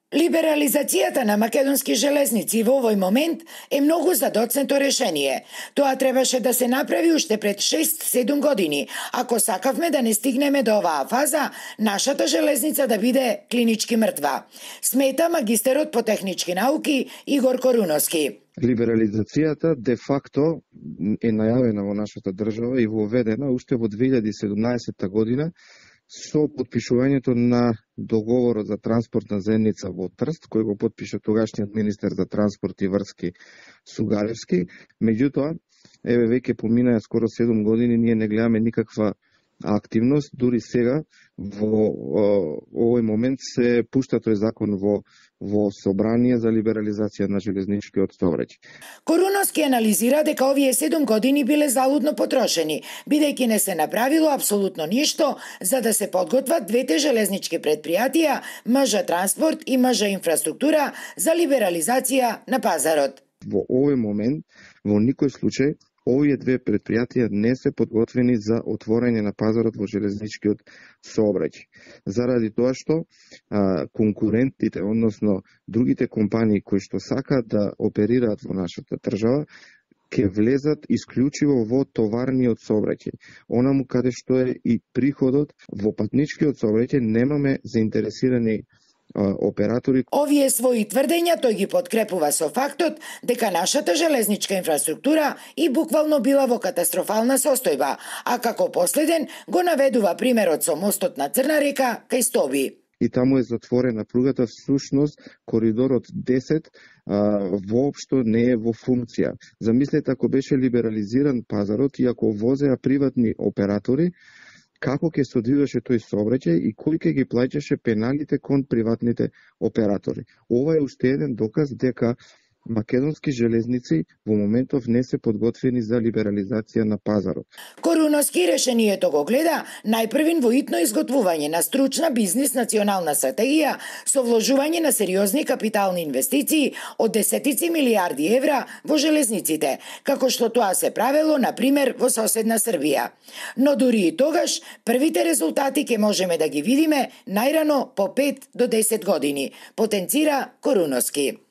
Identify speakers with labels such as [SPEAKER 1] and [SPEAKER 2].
[SPEAKER 1] Либерализацијата на македонски железници во овој момент е многу задоцнето решение. Тоа требаше да се направи уште пред 6-7 години, ако сакавме да не стигнеме до оваа фаза, нашата железница да биде клинички мртва. Смета магистерот по технички науки Игор Коруновски.
[SPEAKER 2] Либерализацијата де факто е најавена во нашата држава и воведена уште во 2017 година со подпишувањето на договорот за транспортна заедница во Трст, кој го подпиша тогашниот министер за транспорт и врски Сугаревски. Меѓутоа, еве веќе поминаа скоро 7 години, ние не гледаме никаква активност, дури сега во овој момент се пушта тој закон во собрание за либерализација на железничкиот сообраќај.
[SPEAKER 1] Коруновски анализира дека овие 7 години биле залудно потрошени, бидејќи не се направило апсолутно ништо за да се подготват двете железнички предпријатија, МЖ Транспорт и МЖ Инфраструктура, за либерализација на пазарот.
[SPEAKER 2] Во овој момент, во никој случај, овие две предпријатија не се подготвени за отворање на пазарот во железничкиот сообраќај. Заради тоа што конкурентите, односно другите компании кои што сакаат да оперираат во нашата држава, ќе влезат исклучиво во товарниот сообраќај. Онаму каде што е и приходот во патничкиот сообраќај, немаме заинтересирани оператори.
[SPEAKER 1] Овие своји тврдења тој ги подкрепува со фактот дека нашата железничка инфраструктура и буквално била во катастрофална состојба, а како последен го наведува примерот со мостот на Црна река кај Стоби.
[SPEAKER 2] И таму е затворена пругата, всушност коридорот 10 воопшто не е во функција. Замислете ако беше либерализиран пазарот и ако возеа приватни оператори, како ќе се одвиваше тој сообраќај и кој ќе ги плаќаше пеналите кон приватните оператори. Ова е уште еден доказ дека македонски железници во моментов не се подготвени за либерализација на пазарот.
[SPEAKER 1] Коруновски решението го гледа најпрвин во итно изготвување на стручна бизнис национална стратегија со вложување на сериозни капитални инвестиции од десетици милиарди евра во железниците, како што тоа се правело, на пример, во соседна Србија. Но дури и тогаш, првите резултати ќе можеме да ги видиме најрано по 5 до 10 години, потенцира Коруновски.